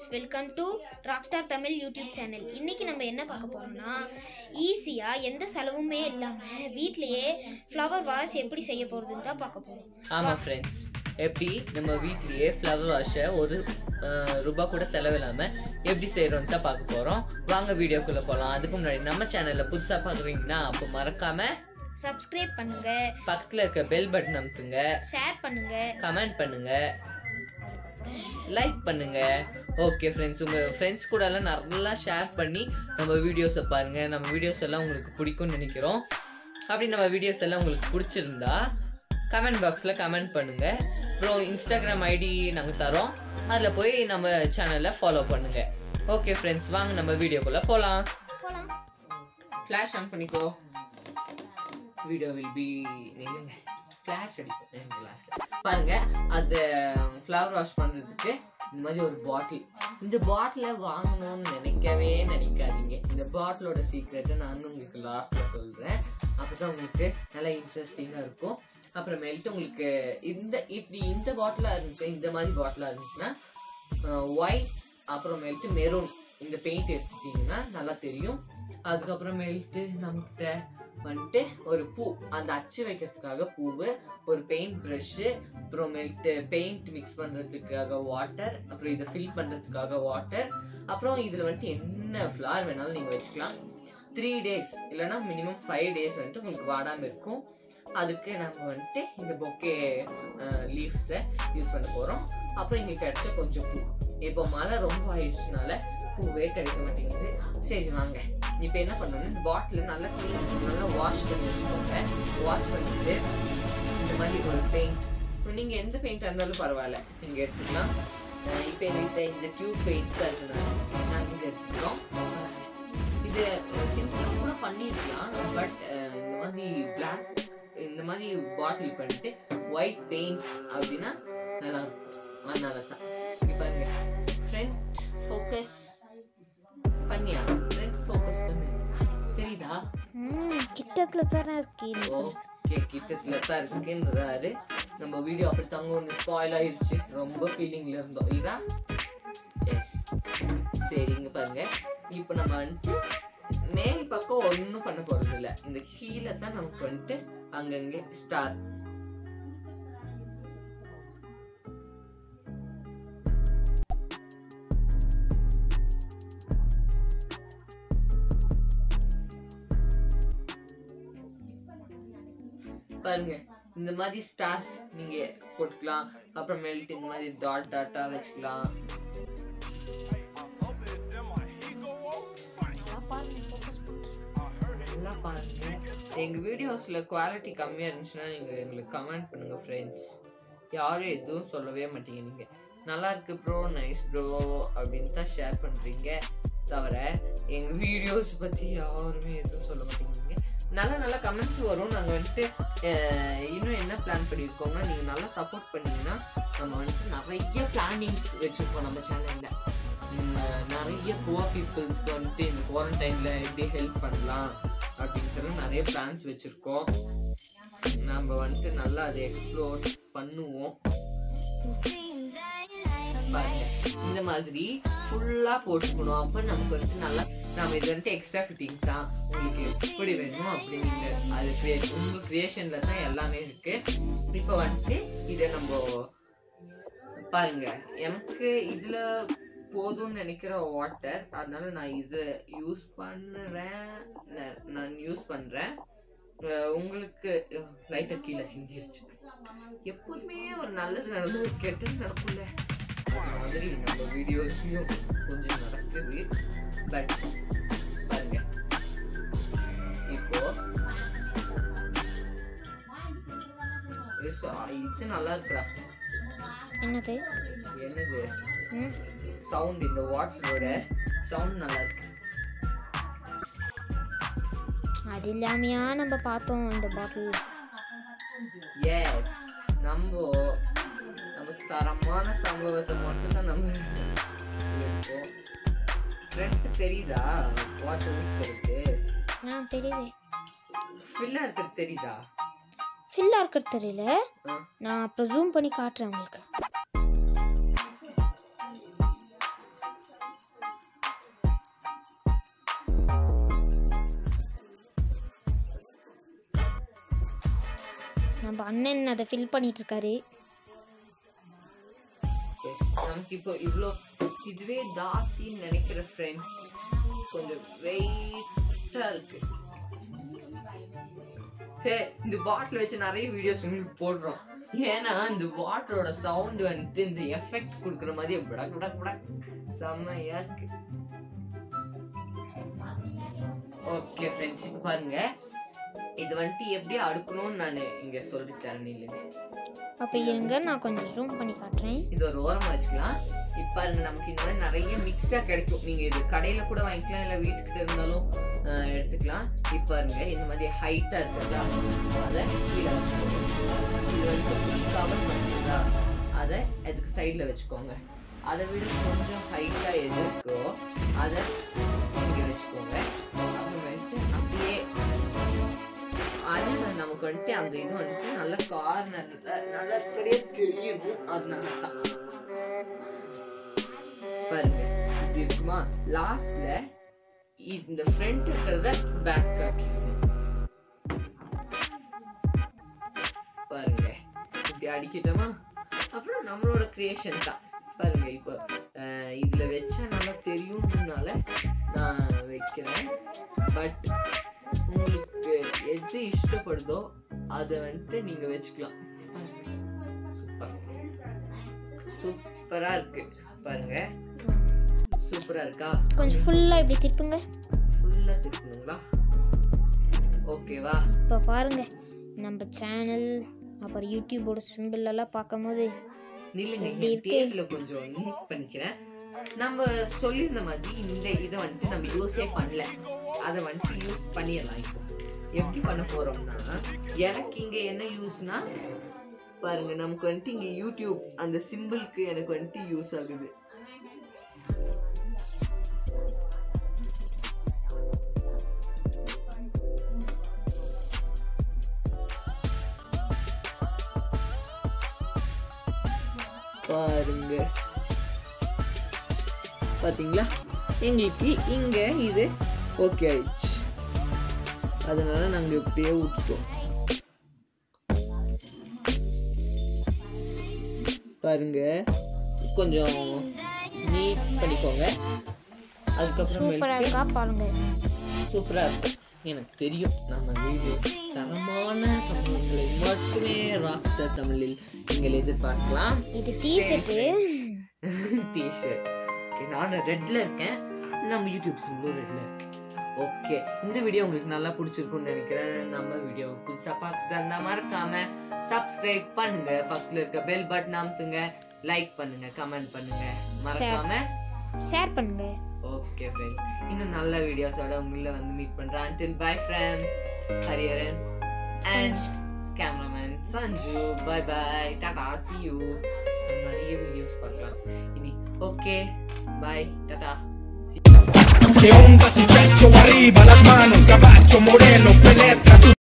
Welcome to Rockstar Tamil YouTube channel. இன்னைக்கு நம்ம என்ன பார்க்க போறோம்னா, ஈஸியா எந்த செலவுமே இல்லாம வீட்லயே ஃப்ளவர் வாஷ் எப்படி செய்ய போறதுன்னு தான் பார்க்க போறோம். ஆமா ஃப்ரெண்ட்ஸ், எப்படி நம்ம வீட்லயே ஃப்ளவர் வாஷை ஒரு ரூபாய் கூட செலவு இல்லாம எப்படி செய்யறோம்னு தான் பார்க்க போறோம். வாங்க வீடியோக்குள்ள போகலாம். அதுக்கு முன்னாடி நம்ம சேனல்ல புதுசா பார்க்குறீங்கன்னா அப்போ மறக்காம சப்ஸ்கிரைப் பண்ணுங்க, பக்கத்துல இருக்க பெல் பட்டன் அமுத்துங்க, ஷேர் பண்ணுங்க, கமெண்ட் பண்ணுங்க, லைக் பண்ணுங்க. ஓகே ஃப்ரெண்ட்ஸ், உங்க ஃப்ரெண்ட்ஸ் கூட எல்லாம் நல்லா ஷேர் பண்ணி நம்ம வீடியோஸை பாருங்க. நம்ம வீடியோஸ் எல்லாம் உங்களுக்கு பிடிக்கும்னு நினைக்கிறோம். அப்படி நம்ம வீடியோஸ் எல்லாம் உங்களுக்கு பிடிச்சிருந்தா கமெண்ட் பாக்ஸில் கமெண்ட் பண்ணுங்க. அப்புறம் இன்ஸ்டாகிராம் ஐடி நாங்கள் தரோம், அதில் போய் நம்ம சேனலை ஃபாலோ பண்ணுங்க. ஓகே ஃப்ரெண்ட்ஸ், வாங்க நம்ம வீடியோக்குள்ளே போகலாம். ஃப்ளாஷ் ஆன் பண்ணிக்கோ. வீடியோ வில் பி நீங்க ஃப்ளாஷ் அடிக்கும் கிளாஸ்ல பாருங்க. அந்த ஃப்ளவர் வாஷ் பண்றதுக்கு இந்த மாதிரி ஒரு பாட்டில், இந்த பாட்டிலை வாங்கணும்னு நினைக்காதீங்க. இந்த பாட்டிலோட சீக்ரெட்டை நான் உங்களுக்கு லாஸ்ட்ல சொல்றேன். அப்பதான் உங்களுக்கு நல்லா இன்ட்ரெஸ்டிங்கா இருக்கும். அப்புறமேல்ட்டு உங்களுக்கு இந்த பாட்டிலா இருந்துச்சு, இந்த மாதிரி பாட்டிலா இருந்துச்சுன்னா ஒயிட் அப்புறமேல்ட்டு மெரூன் இந்த பெயிண்ட் எடுத்துட்டீங்கன்னா நல்லா தெரியும். அதுக்கப்புறமேல்ட்டு நம்மகிட்ட வந்துட்டு ஒரு பூ, அந்த அச்சு வைக்கிறதுக்காக பூவு, ஒரு பெயிண்ட் ப்ரஷ்ஷு, அப்புறமேல்ட்டு பெயிண்ட் மிக்ஸ் பண்ணுறதுக்காக வாட்டர், அப்புறம் இதை ஃபில் பண்ணுறதுக்காக வாட்டர், அப்புறம் இதில் வந்துட்டு என்ன ஃப்ளவர் வேணாலும் நீங்கள் வச்சுக்கலாம். 3 days இல்லைன்னா மினிமம் 5 days வந்துட்டு உங்களுக்கு வாடாமல் இருக்கும். அதுக்கு நம்ம வந்துட்டு இந்த பொக்கே லீவ்ஸை யூஸ் பண்ண போகிறோம். அப்புறம் இங்கே கிடைச்ச கொஞ்சம் பூ. இப்போ மழை ரொம்ப ஆயிடுச்சுனால பூவே கிடைக்க மாட்டேங்குது. சரி வாங்க, இப்போ என்ன பண்ணணும், இந்த பாட்டில் நல்லா வாஷ் பண்ணி வச்சுக்கோங்க. வாஷ் பண்ணிட்டு இந்த மாதிரி ஒரு பெயிண்ட், நீங்கள் எந்த பெயிண்டாக இருந்தாலும் பரவாயில்ல நீங்கள் எடுத்துக்கலாம். இப்போ எங்கள்கிட்ட இந்த டியூப் பெயிண்ட் தான் இருக்குனால நாங்கள் இங்கே எடுத்துக்கிறோம். இது சிம்பிளாக கூட பண்ணிருக்கலாம், பட் இந்த மாதிரி பிளாக் இந்த மாதிரி பாட்டில் பண்ணிட்டு ஒயிட் பெயிண்ட் அப்படின்னா நல்லா இருக்கும். அதனால தான் இப்போ பாருங்க, ஃப்ரண்ட் ஃபோக்கஸ் பண்ணியா, ஃப்ரண்ட் ஃபோக்கஸ் பண்ணு, தெரியுதா? கிட்டத்துல தான் இருக்கு. ஓகே, கிட்டத்துல தான் இருக்குன்றாரு. நம்ம வீடியோ அப்படி தாங்க ஒன்று ஸ்பாயில் ஆயிடுச்சு, ரொம்ப ஃபீலிங்ல இருந்தோம் இல்லையா? எஸ், சரிங்க பாருங்க. இப்போ நம்ம வந்துட்டு மேல் பக்கம் ஒன்றும் பண்ண போறது இல்லை, இந்த கீழே தான் நமக்கு வந்துட்டு அங்கங்கே ஸ்டார். பாருங்க, இந்த மாதிரி ஸ்டார்ஸ் நீங்க போட்டுக்கலாம். அப்புறமேல்ட்டு இந்த மாதிரி டாட்டா வச்சுக்கலாம். நல்லா பாருங்க. எங்க வீடியோஸ்ல குவாலிட்டி கம்மியா இருந்துச்சுன்னா நீங்க எங்களுக்கு கமெண்ட் பண்ணுங்க ஃப்ரெண்ட்ஸ். யாரும் எதுவும் சொல்லவே மாட்டீங்க. நீங்க நல்லா இருக்கு ப்ரோ, நைஸ் ப்ரோ அப்படின்னு தான் ஷேர் பண்றீங்க, தவிர எங்க வீடியோஸ் பத்தி யாருமே எதுவும் சொல்ல மாட்டேங்கிறீங்க. நல்ல கமெண்ட்ஸ் வரும். நாங்கள் வந்துட்டு இன்னும் என்ன பிளான் பண்ணியிருக்கோம்னா, நீங்கள் நல்லா சப்போர்ட் பண்ணீங்கன்னா நம்ம வந்துட்டு நிறைய பிளானிங்ஸ் வச்சுருக்கோம் நம்ம சேனலில். நிறைய புவர் பீப்புள்ஸ்க்கு வந்துட்டு இந்த குவாரண்டைனில் எப்படி ஹெல்ப் பண்ணலாம் அப்படின்றது நிறைய பிளான்ஸ் வச்சுருக்கோம். நம்ம வந்துட்டு நல்லா அதை எக்ஸ்ப்ளோர் பண்ணுவோம். பாருங்க, இந்த மாதிரி ஃபுல்லாக போட்டுக்கணும். அப்போ நமக்கு வந்துட்டு நல்லா, நம்ம இது வந்துட்டு எக்ஸ்ட்ரா ஃபிட்டிங் தான், உங்களுக்கு எப்படி வேணுமோ அப்படி நீங்கள் அது உங்கள் க்ரியேஷனில் தான் எல்லாமே இருக்குது. இப்போ வந்துட்டு இதை நம்ம பாருங்க, எனக்கு இதில் போதும்னு நினைக்கிற வாட்டர், அதனால நான் இதை யூஸ் பண்ணுறேன். உங்களுக்கு லைட்டாக கீழே சிந்திருச்சு. எப்போதுமே ஒரு நல்லது நடந்து ஒரு கெட்டது நடக்கும்ல, அந்த மாதிரி நம்ம வீடியோஸ்லையும் கொஞ்சம் நடக்குது. பட் பாருங்க, இப்போ இது நல்லா இருக்குடா. என்னது சவுண்ட், இந்த வாட்டரோட சவுண்ட் நல்லா இருக்கு. அது இல்லாமையா நம்ம பார்த்தோம் இந்த பாட்டில். எஸ், நம்ம தரமான சம்பவத்தை மட்டும் தான் நம்ம இருக்கோம். ஃப்ரண்ட் தெரியுதா வாட்டர் ஊத்துறது? தெரியுது. ஃபில்லா இருக்கிறது தெரியுதா? ஃபில்லா இருக்கிறது தெரியல, நான் அப்புறம் ஜூம் பண்ணி காட்டுறேன் உங்களுக்கு. நம்ம அண்ணன் அதை ஃபில் பண்ணிட்டு இருக்காரு. நமக்கு இப்போ இவ்வளோ இதுவே ஜாஸ்தின்னு நினைக்கிற ஃப்ரெண்ட்ஸ், கொஞ்சம் வெயிட்டா இருக்கு. இந்த பாட்டில் வச்சு நிறைய வீடியோஸ் உங்களுக்கு போடுறோம். ஏன்னா இந்த வாட்டரோட சவுண்ட் வந்துட்டு இந்த எஃபெக்ட் கொடுக்குற மாதிரி செம்மையா இருக்கு. ஓகே ஃப்ரெண்ட்ஸ், இப்போ பாருங்க இது வந்துட்டு எப்படி அடுக்கணும்னு நான் இங்க சொல்லி தரேன். இல்லைங்க அப்போ இருங்க, நான் கொஞ்சம் ஜூம் பண்ணி காட்டுறேன். இது ஒரு ஓரமாக வச்சுக்கலாம். இப்போ பாருங்க நமக்கு இந்த மாதிரி நிறைய மிக்ஸ்டாக கிடைக்கும். நீங்கள் இது கடையில் கூட வாங்கிக்கலாம், இல்லை வீட்டுக்கிட்ட இருந்தாலும் எடுத்துக்கலாம். இப்போ பாருங்க இந்த மாதிரி ஹைட்டாக இருக்கிறதா அதை கீழே வச்சுக்கோங்க. இது வந்து கவர் பண்ணுறதா அதை அதுக்கு சைடில் வச்சுக்கோங்க. அதை விட கொஞ்சம் ஹைட்டாக எது இருக்கோ அதை இங்கே வச்சுக்கோங்க. அப்புறமேட்டு அப்படியே அது நமக்கு வந்துட்டு அந்த இது வந்துட்டு நல்ல கார்னர்ல நல்லா பெரிய தெரியணும். அதனால தான் பாருங்க இது இருக்குமா, லாஸ்ட்ல இந்த ஃப்ரண்ட் இருக்கிறத பேக் ஆக்கிடணும். பாருங்க இப்படி அடிக்கிட்டோமா, அப்புறம் நம்மளோட கிரியேஷன் தான். பாருங்க இப்போ இதுல வச்சா நல்லா தெரியும்னால நான் வைக்கிறேன். பட் உங்களுக்கு எது இஷ்டப்படுதோ அதை வந்துட்டு நீங்க வச்சுக்கலாம். சூப்பரா இருக்கு பாருங்க, சூப்பரா இருக்கா? கொஞ்சம் ஃபுல்லா இப்படி திருப்புங்க. ஃபுல்லா திருப்பணுங்களா? ஓகேவா? இப்போ பாருங்க நம்ம சேனல் அப்புறம் யூடியூபோட சிம்பிள் எல்லாம் பார்க்கும்போது நில்லுங்க, டேப்ல கொஞ்சம் நீட் பண்ணிக்கிறேன். நம்ம சொல்லியிருந்த மாதிரி இந்த இதை வந்துட்டு நம்ம யூஸே பண்ணல, அதை வந்துட்டு யூஸ் பண்ணிடலாம். இப்போ எப்படி பண்ண போறோம்னா, எனக்கு இங்க என்ன யூஸ்னா பாருங்க, நமக்கு வந்துட்டு இங்க யூடியூப் அந்த சிம்பிளுக்கு எனக்கு வந்துட்டு யூஸ் ஆகுது. பாருங்க பாத்தீங்களா, எங்களுக்கு இங்க இது ஓகே ஆயிடுச்சு. அதனால நாங்க இப்படியே விட்டுட்டோம். பாருங்க கொஞ்சம் நீட் பண்ணிக்கோங்க. அதுக்கப்புறம் சூப்பரா இருக்கு. எனக்கு தெரியும் நம்ம வீடியோஸ் தரமான சம்பவங்களை மட்டுமே ராக்ஸ்டார் தமிழில் நீங்கள் எதிர்பார்க்கலாம். இது டீ-ஷர்ட். ஓகே, நான் ரெட்ல இருக்கேன், நம்ம யூடியூப் சிம்பிளும் ரெட்ல இருக்கு. ஓகே, இந்த வீடியோ உங்களுக்கு நல்லா பிடிச்சிருக்கும்னு நினைக்கிறேன். நம்ம வீடியோ புதுசா பார்த்துட்டு இருந்தா மறக்காம சப்ஸ்கிரைப் பண்ணுங்க, பக்கத்துல இருக்க பெல் பட்டன் அமுத்துங்க, லைக் பண்ணுங்க, கமெண்ட் பண்ணுங்க, மறக்காம ஷேர் பண்ணுங்க. ஓகே ஃப்ரெண்ட்ஸ், இன்னும் நல்ல வீடியோஸோட உங்களை வந்து மீட் பண்றேன். until bye from Hariharan and cameraman Sanju. bye bye, tata, see you. நிறைய வீடியோஸ் பார்க்கலாம் இனி. Okay, bye, tata. Que onda si pecho arriba, las manos, caballo moreno, penetra.